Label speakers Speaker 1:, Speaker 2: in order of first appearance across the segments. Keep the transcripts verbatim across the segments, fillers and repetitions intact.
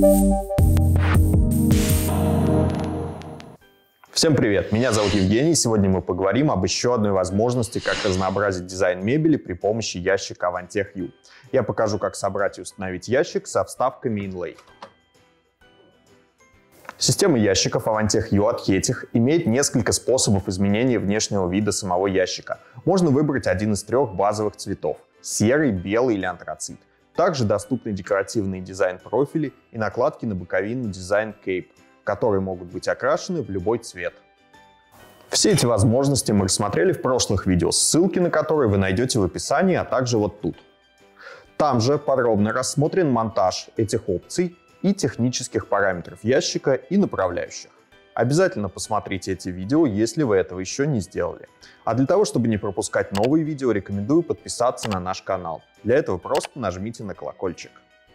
Speaker 1: Всем привет! Меня зовут Евгений. Сегодня мы поговорим об еще одной возможности, как разнообразить дизайн мебели при помощи ящика Avantech U. Я покажу, как собрать и установить ящик со вставками Inlay. Система ящиков Avantech U от Hettich имеет несколько способов изменения внешнего вида самого ящика. Можно выбрать один из трех базовых цветов – серый, белый или антрацит. Также доступны декоративные дизайн-профили и накладки на боковину дизайн Cape, которые могут быть окрашены в любой цвет. Все эти возможности мы рассмотрели в прошлых видео, ссылки на которые вы найдете в описании, а также вот тут. Там же подробно рассмотрен монтаж этих опций и технических параметров ящика и направляющих. Обязательно посмотрите эти видео, если вы этого еще не сделали. А для того, чтобы не пропускать новые видео, рекомендую подписаться на наш канал. Для этого просто нажмите на колокольчик.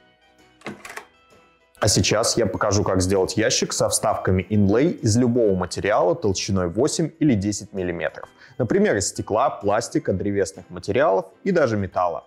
Speaker 1: А сейчас я покажу, как сделать ящик со вставками Inlay из любого материала толщиной восемь или десять миллиметров. Например, из стекла, пластика, древесных материалов и даже металла.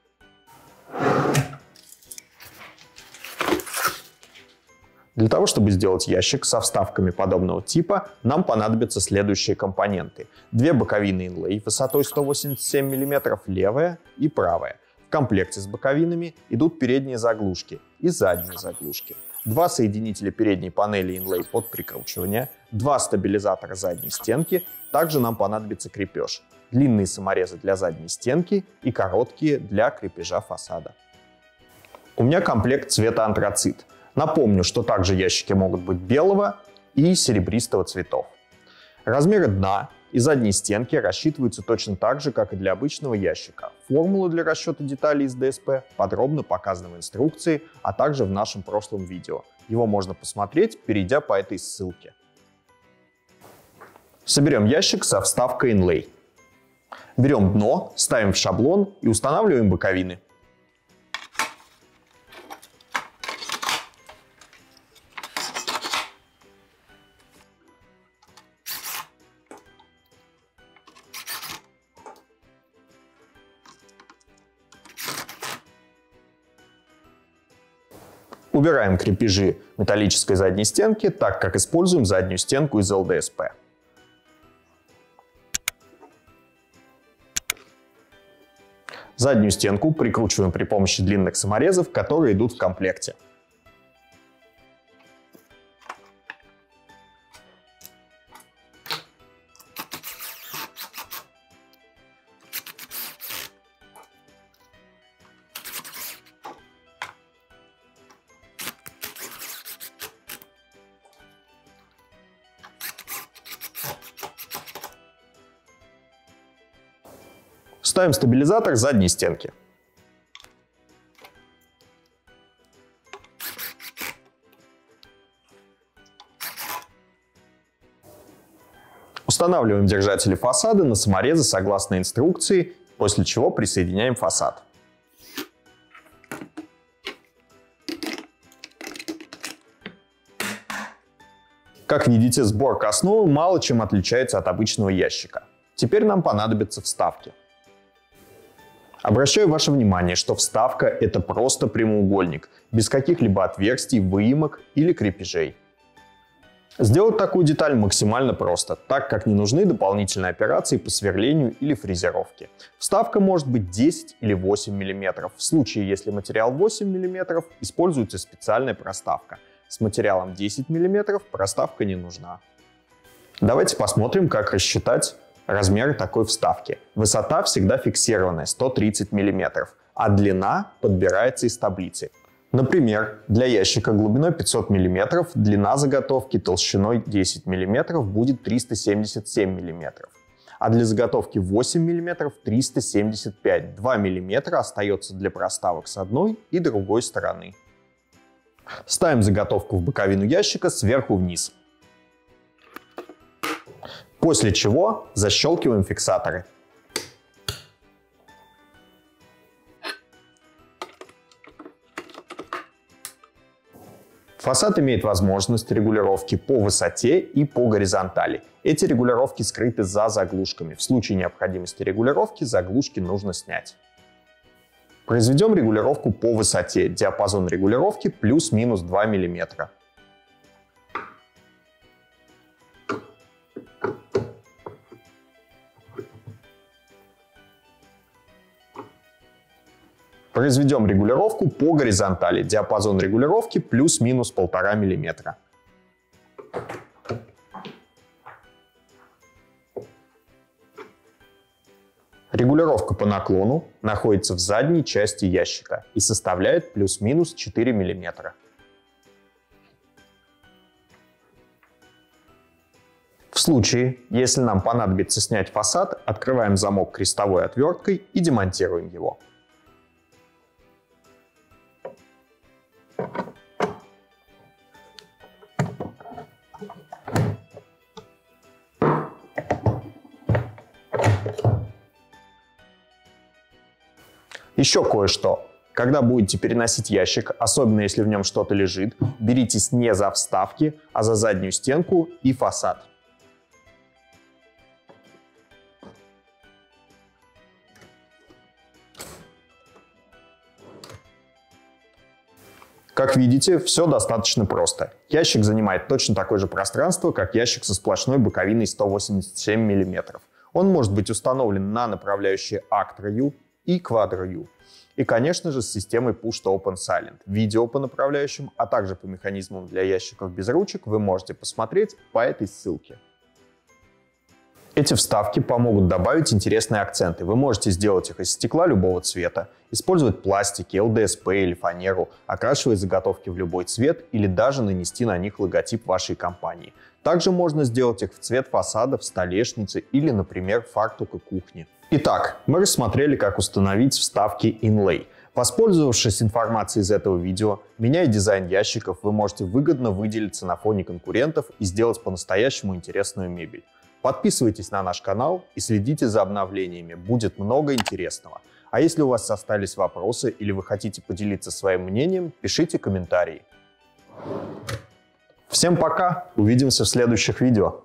Speaker 1: Для того, чтобы сделать ящик со вставками подобного типа, нам понадобятся следующие компоненты. Две боковины Inlay высотой сто восемьдесят семь миллиметров, левая и правая. В комплекте с боковинами идут передние заглушки и задние заглушки. Два соединителя передней панели Inlay под прикручивание, два стабилизатора задней стенки, также нам понадобится крепеж, длинные саморезы для задней стенки и короткие для крепежа фасада. У меня комплект цвета антрацит. Напомню, что также ящики могут быть белого и серебристого цветов. Размеры дна и задней стенки рассчитываются точно так же, как и для обычного ящика. Формулы для расчета деталей из ДСП подробно показаны в инструкции, а также в нашем прошлом видео. Его можно посмотреть, перейдя по этой ссылке. Соберем ящик со вставкой Inlay. Берем дно, ставим в шаблон и устанавливаем боковины. Убираем крепежи металлической задней стенки, так как используем заднюю стенку из эл дэ эс пэ. Заднюю стенку прикручиваем при помощи длинных саморезов, которые идут в комплекте. Ставим стабилизатор задней стенки. Устанавливаем держатели фасада на саморезы согласно инструкции, после чего присоединяем фасад. Как видите, сборка основы мало чем отличается от обычного ящика. Теперь нам понадобятся вставки. Обращаю ваше внимание, что вставка – это просто прямоугольник, без каких-либо отверстий, выемок или крепежей. Сделать такую деталь максимально просто, так как не нужны дополнительные операции по сверлению или фрезеровке. Вставка может быть десять или восемь миллиметров. В случае, если материал восемь миллиметров, используется специальная проставка. С материалом десять миллиметров проставка не нужна. Давайте посмотрим, как рассчитать размеры такой вставки. Высота всегда фиксированная, сто тридцать миллиметров, а длина подбирается из таблицы. Например, для ящика глубиной пятьсот миллиметров длина заготовки толщиной десять миллиметров будет триста семьдесят семь миллиметров, а для заготовки восемь миллиметров триста семьдесят пять. два миллиметра остается для проставок с одной и другой стороны. Ставим заготовку в боковину ящика сверху вниз. После чего защелкиваем фиксаторы. Фасад имеет возможность регулировки по высоте и по горизонтали. Эти регулировки скрыты за заглушками. В случае необходимости регулировки заглушки нужно снять. Произведем регулировку по высоте. Диапазон регулировки плюс-минус два миллиметра. Произведем регулировку по горизонтали. Диапазон регулировки плюс-минус полтора миллиметра. Регулировка по наклону находится в задней части ящика и составляет плюс-минус четыре миллиметра. В случае, если нам понадобится снять фасад, открываем замок крестовой отверткой и демонтируем его. Еще кое-что. Когда будете переносить ящик, особенно если в нем что-то лежит, беритесь не за вставки, а за заднюю стенку и фасад. Как видите, все достаточно просто. Ящик занимает точно такое же пространство, как ящик со сплошной боковиной сто восемьдесят семь миллиметров. Он может быть установлен на направляющие Actra-U и Quadra-U. И, конечно же, с системой Push to Open Silent. Видео по направляющим, а также по механизмам для ящиков без ручек вы можете посмотреть по этой ссылке. Эти вставки помогут добавить интересные акценты. Вы можете сделать их из стекла любого цвета, использовать пластики, эл дэ эс пэ или фанеру, окрашивать заготовки в любой цвет или даже нанести на них логотип вашей компании. Также можно сделать их в цвет фасадов, столешницы или, например, фартука кухни. Итак, мы рассмотрели, как установить вставки Inlay. Воспользовавшись информацией из этого видео, меняя дизайн ящиков, вы можете выгодно выделиться на фоне конкурентов и сделать по-настоящему интересную мебель. Подписывайтесь на наш канал и следите за обновлениями, будет много интересного. А если у вас остались вопросы или вы хотите поделиться своим мнением, пишите комментарии. Всем пока, увидимся в следующих видео.